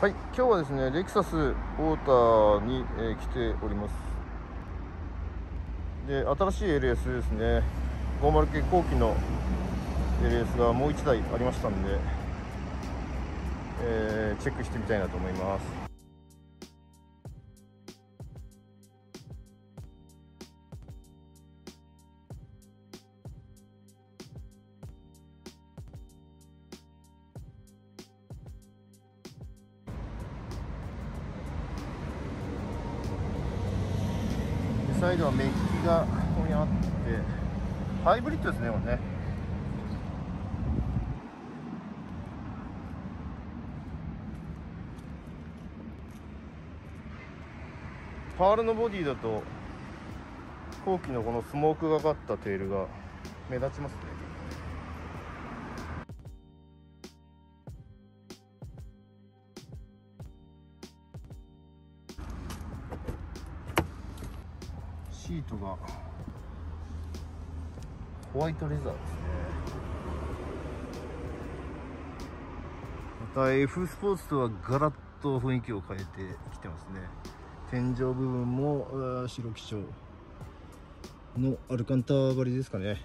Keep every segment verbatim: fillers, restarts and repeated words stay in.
はい、今日はですね、レクサスオーターに、えー来ております。で、新しい エルエス ですね、ごじゅう系後期の エルエス がもういちだいありましたんで、えーチェックしてみたいなと思います。サイドはメッキがここにあって、ハイブリッドですね、これね。パールのボディだと後期のこのスモークがかったテールが目立ちますね。シートがホワイトレザーですね。また F スポーツとはガラッと雰囲気を変えてきてますね。天井部分も白基調のアルカンター張りですかね。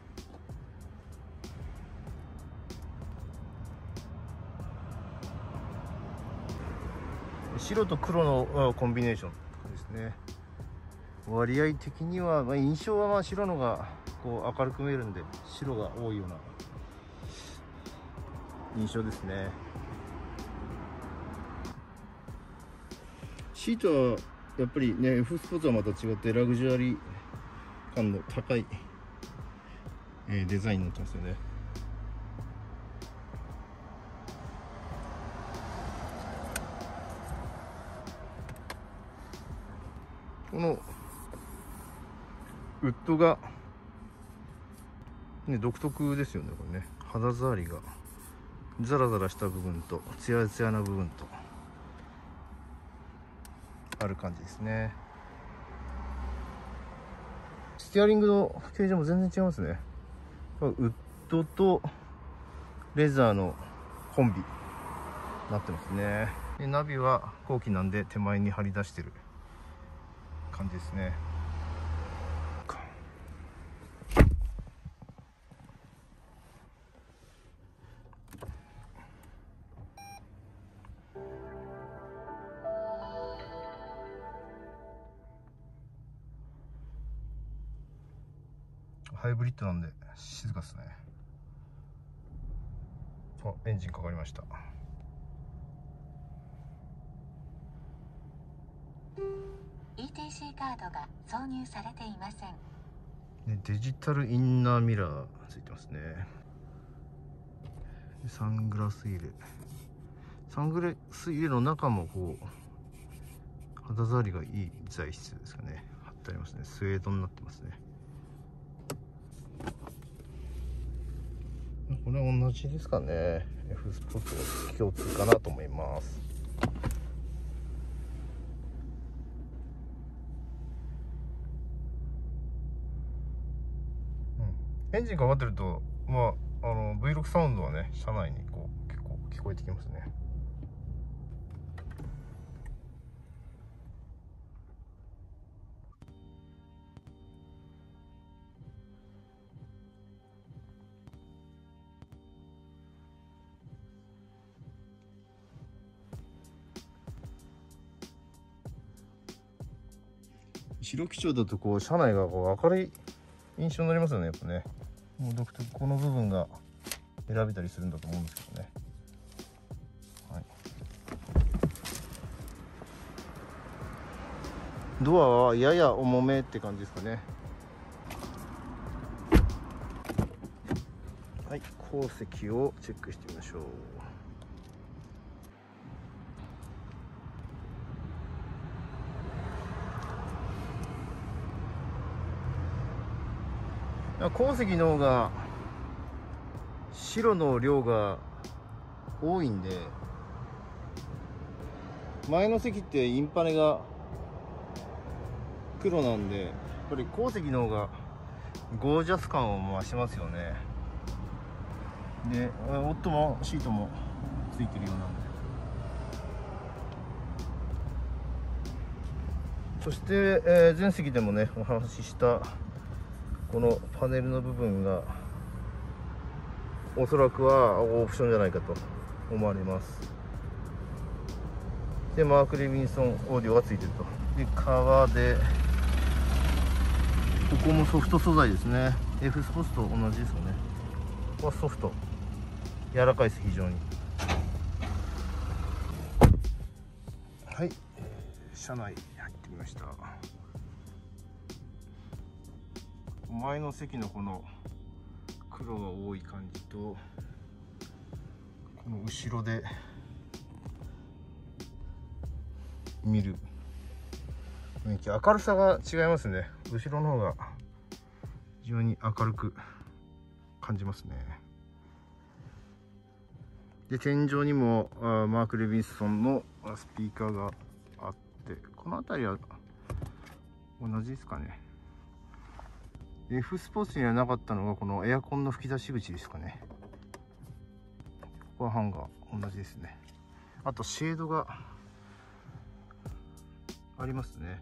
白と黒のコンビネーションですね。割合的には、まあ、印象はまあ白のがこう明るく見えるんで、白が多いような印象ですね。シートはやっぱりね、 F スポーツはまた違ってラグジュアリー感の高い、えーデザインになってますよね。このウッドが、ね、独特ですよね。これね、肌触りがザラザラした部分とツヤツヤな部分とある感じですね。ステアリングの形状も全然違いますね。ウッドとレザーのコンビになってますね。でナビは後期なんで手前に張り出してる感じですね。ハイブリッドなんで静かですね。あ、エンジンかかりました。 イーティーシー カードが挿入されていません。 でデジタルインナーミラーついてますね。サングラス入れサングラス入れの中もこう肌触りがいい材質ですかね、貼ってありますね。スウェードになってますね。これは同じですかね。 F スポーツ共通かなと思います。エンジンかかってると、まあ、あの ブイろく サウンドはね、車内にこう結構聞こえてきますね。白基調だとこう車内がこう明るい印象になりますよね。やっぱね、もう独特、この部分が選べたりするんだと思うんですけどね。はい、ドアはやや重めって感じですかね。はい、後席をチェックしてみましょう。後席の方が白の量が多いんで、前の席ってインパネが黒なんで、やっぱり後席の方がゴージャス感を増しますよね。で、オットもシートもついてるようなんで、 そして、えー前席でもねお話ししたこのパネルの部分がおそらくはオプションじゃないかと思われます。でマーク・レビンソンオーディオがついてると。で革で、ここもソフト素材ですね。 F スポーツと同じですよね。ここはソフト、柔らかいです非常に。はい、車内入ってみました。前の席のこの黒が多い感じと、この後ろで見る雰囲気、明るさが違いますね。後ろの方が非常に明るく感じますね。で天井にもあマーク・レビンソンのスピーカーがあって、この辺りは同じですかね。F スポーツにはなかったのがこのエアコンの吹き出し口ですかね。ここはハンガー同じですね。あとシェードがありますね。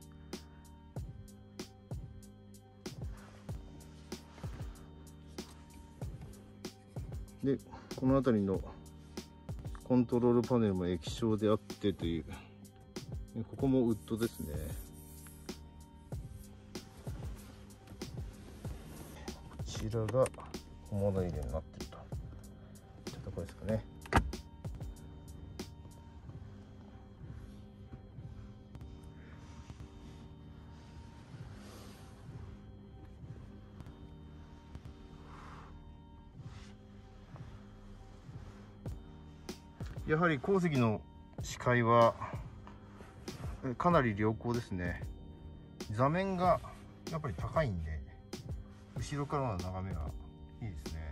でこの辺りのコントロールパネルも液晶であってという、ここもウッドですね。こちらが小物入れになっているといったところですかね。やはり後席の視界はかなり良好ですね。座面がやっぱり高いんで、後ろからの眺めがいいですね。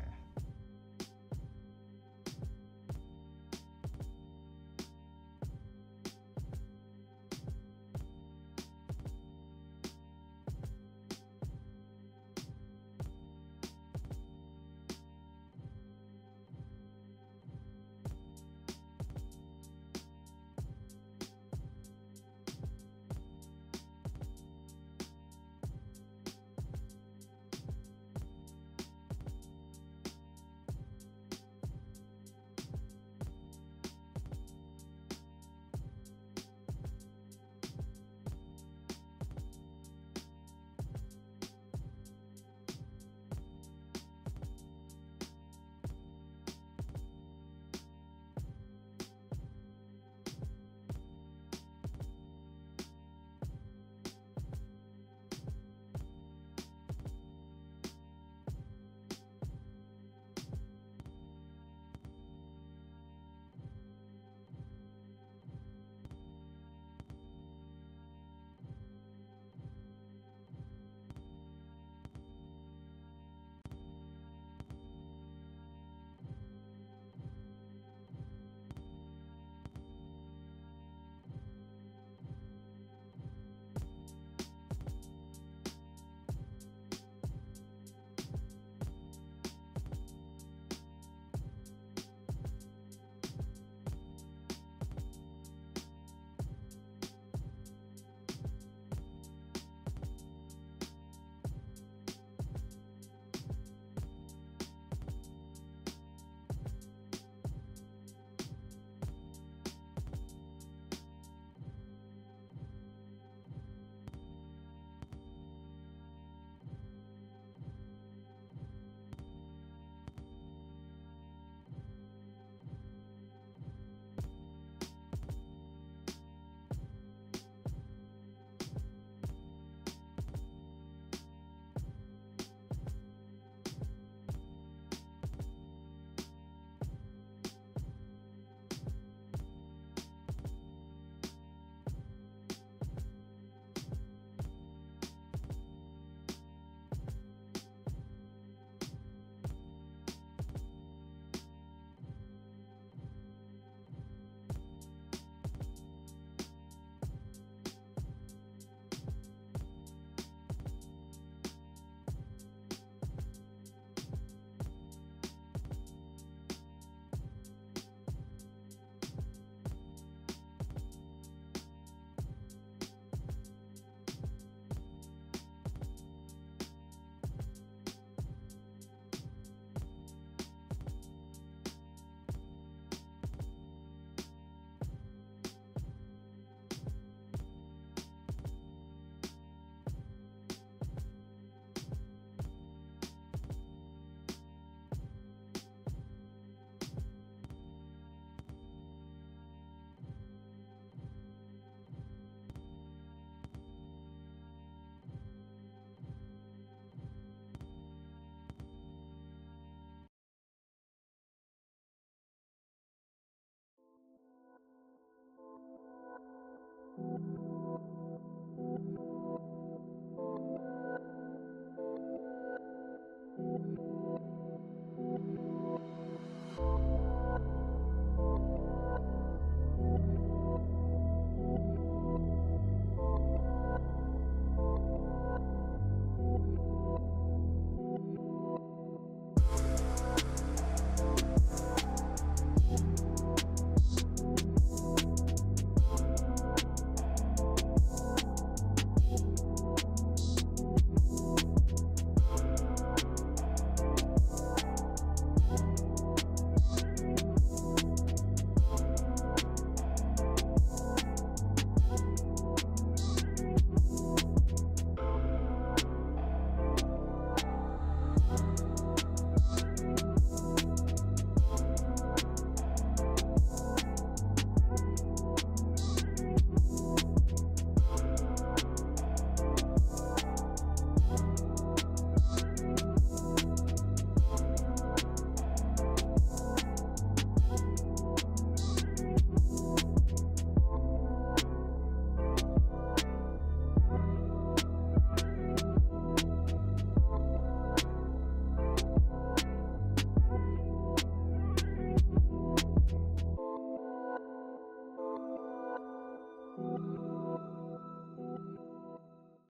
うん。